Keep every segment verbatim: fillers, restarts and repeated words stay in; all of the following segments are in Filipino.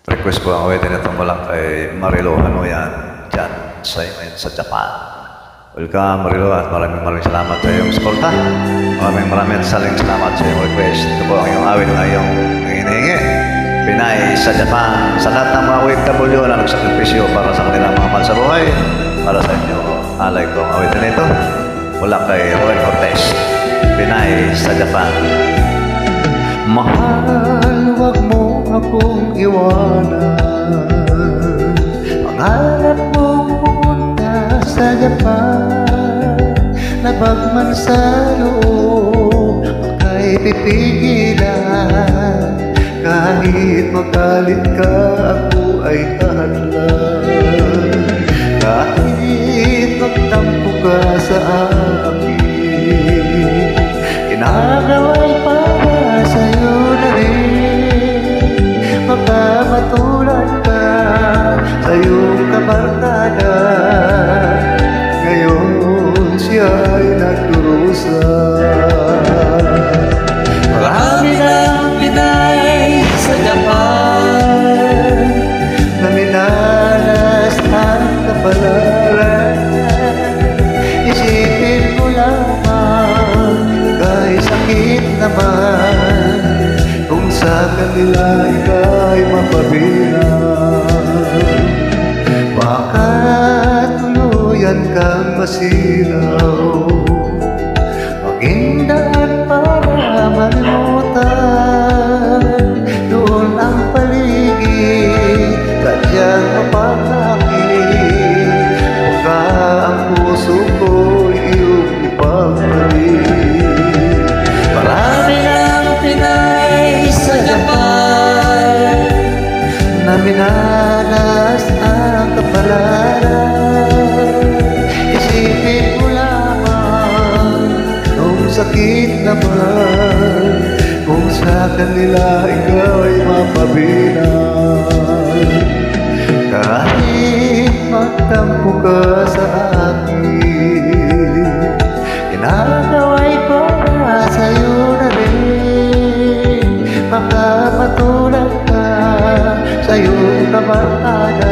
Request po ang awitin itong mula kay Marilo Hanoyan dyan sa, sa Japan. Welcome Marilo at maraming maraming salamat sa iyong suporta. Maraming maraming saling salamat sa iyong request. Ito po ang iyong awit na iyong hinihingi. Pinay sa Japan. Sa lahat ng mga O F W na nagsakripisyo para sa kanilang mga mahal sa buhay. Para sa inyo, alay ko ang awitin ito. Mula kay Roel Cortez. Pinay sa Japan. Mahal, wag mo akong iwanan. Pangarap mo pumunta sa Japan, na bagman sa loob aka'y pipigilan. Kahit magalit ka, ako ay kahadlan. Kahit magtampo ka sa akin, ginagawa'y para sa'yo na rin. Magkamatulan ka sa iyong kabarkada. Ngayon siya'y nagdurusa. Marami ng Pinay sa Japan na minalas ang kapalaran. Isipin mo lamang, kahit sakit naman, kung sa kanila ika'y mapabilang. Baka tuluyan kang masilaw, maging daan para malimutan. Doon ang paligid, sadyang mapangakit. Baka ang puso ko'y iyong ipagbalik. Marami ng Pinay sa Japan na minalas ang kapalaran. Isipin mo lamang, nung sakit naman, kung sa kanila ikaw ay mapabilang. Kahit magtampo ka sa akin, ginagawa'y para sa'yo na rin. Makamatulan ka sa iyong kabarkada.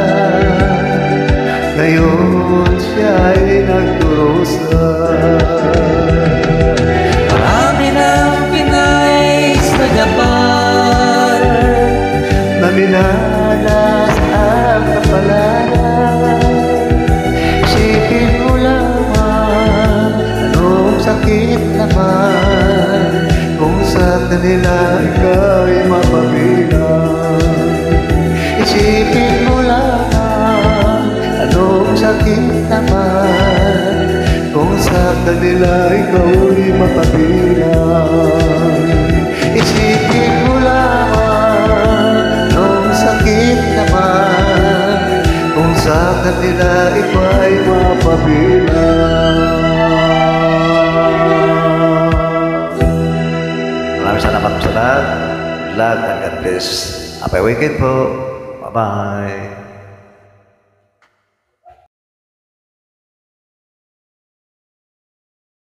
Ngayon siya'y nagdurusa. Marami ng Pinay sa Japan na minalas ang kapalaran. Isipin mo lamang, anong sakit naman, kung sa kanila ika'y mapabilang. Isipin mo lamang, anong sakit naman, kung sa kanila ika'y mapabilang. Isipin mo lamang, anong sakit naman, kung sa kanila ika'y mapabilang. Maraming salamat po sa lahat. Lahat and God bless. Happy weekend po. Bye-bye.